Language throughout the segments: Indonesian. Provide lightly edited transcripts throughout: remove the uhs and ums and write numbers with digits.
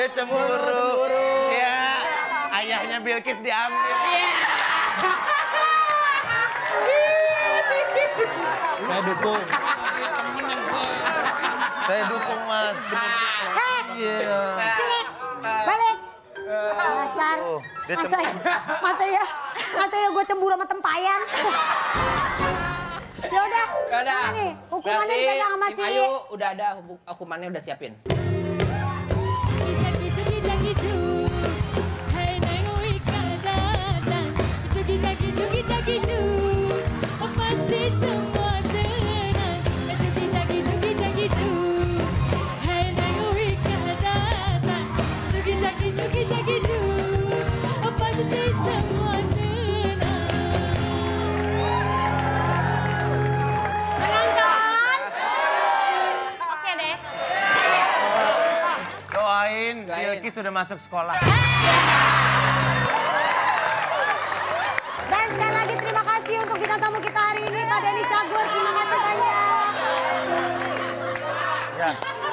cemburu. Ya, ayahnya Bilkis diambil. Saya dukung. Saya dukung, Mas. Iya. Sini, balik. Dasar. Masa ya gue cemburu sama tempayan. Ya udah. Ini hukumannya dipegang sama si. Ayu udah ada hukumannya udah siapin. Bilkis sudah masuk sekolah. Dan sekali lagi terima kasih untuk bintang tamu kita hari ini, Pak Denny Cagur. Terima kasih banyak. Ya,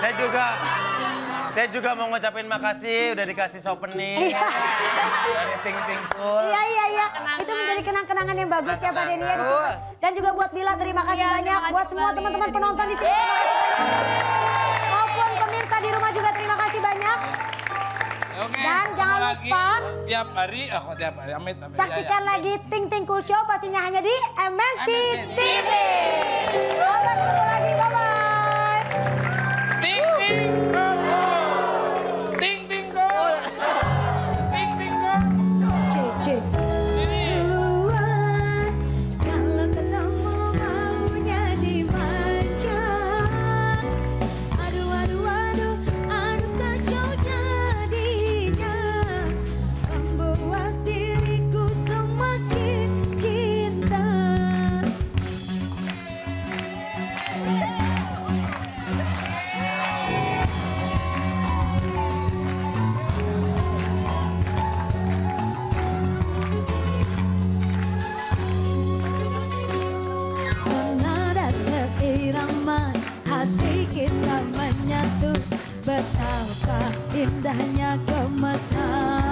saya juga mau ngucapin makasih udah dikasih souvenir dari Ting Ting Cool. Iya. Itu menjadi kenang-kenangan yang bagus ya Pak Denny ya. Dan juga buat Bila terima kasih banyak. Buat semua teman-teman penonton di sini terima kasih banyak. Maupun pemirsa di rumah juga terima kasih banyak. Oke, dan jangan lupa tiap hari, amit. Saksikan lagi Ting Ting Cool Show pastinya hanya di MNC TV. Sampai ketemu lagi, bye-bye. Ting Ting Cool. Ting Ting Cool. Ting Ting Cool. Cek. Kalau ketemu maunya dimanja. Aduh, kacau jadinya. Membuat diriku semakin cinta. Senada seirama hati kita menyatu. Betapa indahnya kemesraan.